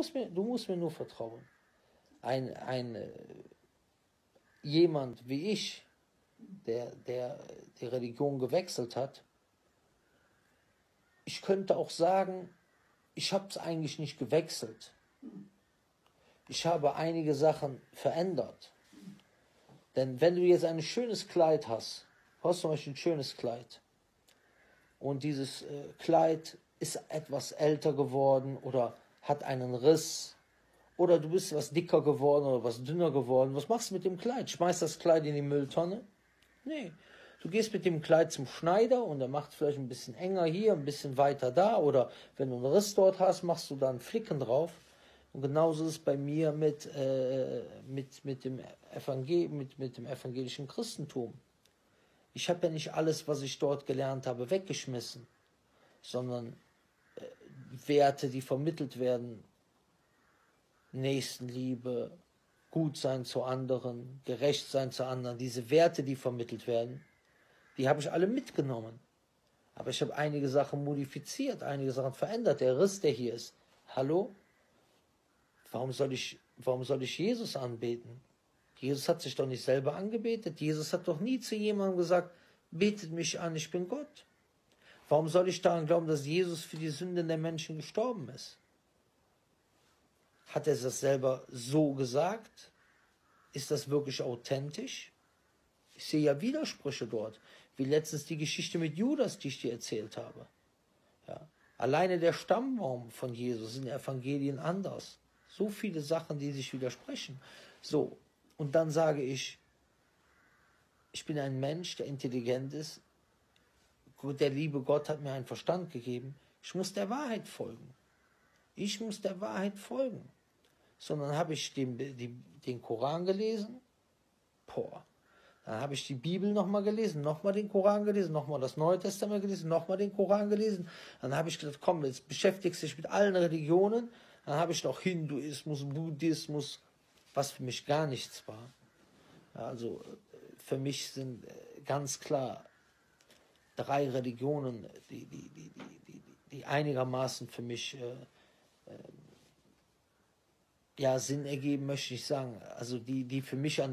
Du musst mir nur vertrauen. Jemand wie ich, der die Religion gewechselt hat, ich könnte auch sagen, ich habe es eigentlich nicht gewechselt. Ich habe einige Sachen verändert. Denn wenn du jetzt ein schönes Kleid hast zum Beispiel ein schönes Kleid, und dieses Kleid ist etwas älter geworden oder hat einen Riss, oder du bist was dicker geworden oder was dünner geworden, was machst du mit dem Kleid? Schmeißt das Kleid in die Mülltonne? Nee. Du gehst mit dem Kleid zum Schneider und er macht vielleicht ein bisschen enger hier, ein bisschen weiter da, oder wenn du einen Riss dort hast, machst du da einen Flicken drauf. Und genauso ist es bei mir mit dem evangelischen Christentum. Ich habe ja nicht alles, was ich dort gelernt habe, weggeschmissen, sondern Werte, die vermittelt werden, Nächstenliebe, gut sein zu anderen, gerecht sein zu anderen, diese Werte, die vermittelt werden, die habe ich alle mitgenommen. Aber ich habe einige Sachen modifiziert, einige Sachen verändert. Der Riss, der hier ist, hallo? Warum soll ich Jesus anbeten? Jesus hat sich doch nicht selber angebetet. Jesus hat doch nie zu jemandem gesagt, betet mich an, ich bin Gott. Warum soll ich daran glauben, dass Jesus für die Sünden der Menschen gestorben ist? Hat er das selber so gesagt? Ist das wirklich authentisch? Ich sehe ja Widersprüche dort, wie letztens die Geschichte mit Judas, die ich dir erzählt habe. Ja. Alleine der Stammbaum von Jesus in den Evangelien anders. So viele Sachen, die sich widersprechen. So, und dann sage ich bin ein Mensch, der intelligent ist. Der liebe Gott hat mir einen Verstand gegeben. Ich muss der Wahrheit folgen. Ich muss der Wahrheit folgen. Sondern habe ich den Koran gelesen. Dann habe ich die Bibel nochmal gelesen, nochmal den Koran gelesen, nochmal das Neue Testament gelesen, nochmal den Koran gelesen. Dann habe ich gedacht, komm, jetzt beschäftigst du dich mit allen Religionen. Dann habe ich noch Hinduismus, Buddhismus, was für mich gar nichts war. Also für mich sind ganz klar 3 Religionen, die einigermaßen für mich Sinn ergeben, möchte ich sagen. Also die für mich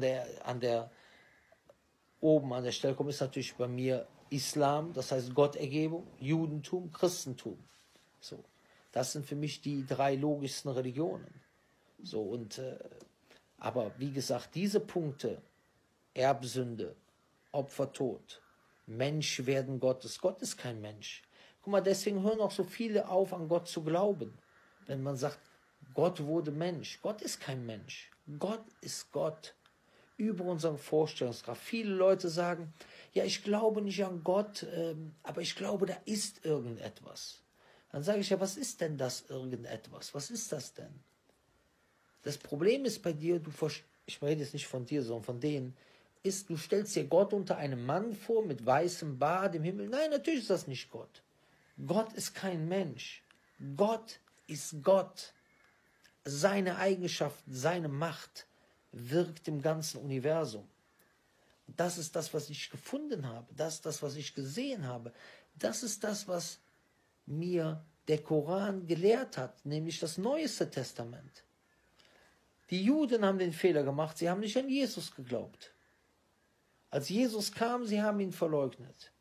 oben an der Stelle kommen, ist natürlich bei mir Islam, das heißt Gottergebung, Judentum, Christentum. So, das sind für mich die 3 logischsten Religionen. So, und aber wie gesagt, diese Punkte, Erbsünde, Opfertod, Mensch werden Gottes. Gott ist kein Mensch. Guck mal, deswegen hören auch so viele auf, an Gott zu glauben. Wenn man sagt, Gott wurde Mensch. Gott ist kein Mensch. Gott ist Gott. Über unsere Vorstellungskraft. Viele Leute sagen, ja, ich glaube nicht an Gott, aber ich glaube, da ist irgendetwas. Dann sage ich, ja, was ist denn das irgendetwas? Was ist das denn? Das Problem ist bei dir, ich rede jetzt nicht von dir, sondern von denen, du stellst dir Gott unter einem Mann vor, mit weißem Bart im Himmel. Nein, natürlich ist das nicht Gott. Gott ist kein Mensch. Gott ist Gott. Seine Eigenschaften, seine Macht wirkt im ganzen Universum. Das ist das, was ich gefunden habe. Das ist das, was ich gesehen habe. Das ist das, was mir der Koran gelehrt hat, nämlich das Neueste Testament. Die Juden haben den Fehler gemacht, sie haben nicht an Jesus geglaubt. Als Jesus kam, sie haben ihn verleugnet.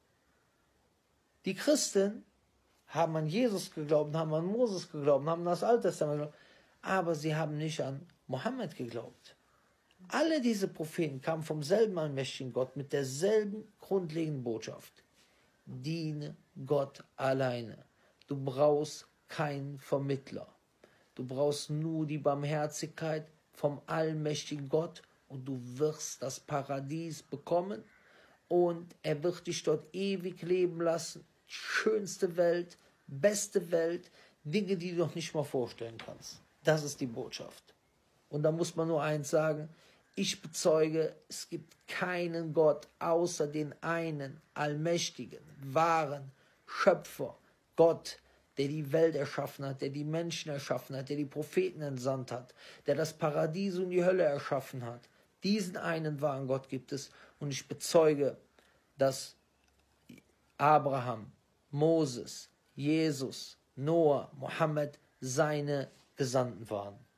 Die Christen haben an Jesus geglaubt, haben an Moses geglaubt, haben an das Alte Testament geglaubt, aber sie haben nicht an Mohammed geglaubt. Alle diese Propheten kamen vom selben allmächtigen Gott mit derselben grundlegenden Botschaft. Diene Gott alleine. Du brauchst keinen Vermittler. Du brauchst nur die Barmherzigkeit vom allmächtigen Gott und du wirst das Paradies bekommen und er wird dich dort ewig leben lassen. Schönste Welt, beste Welt, Dinge, die du noch nicht mal vorstellen kannst. Das ist die Botschaft. Und da muss man nur eins sagen, ich bezeuge, es gibt keinen Gott außer den einen, allmächtigen, wahren Schöpfer, Gott, der die Welt erschaffen hat, der die Menschen erschaffen hat, der die Propheten entsandt hat, der das Paradies und die Hölle erschaffen hat. Diesen einen wahren Gott gibt es und ich bezeuge, dass Abraham, Moses, Jesus, Noah, Mohammed seine Gesandten waren.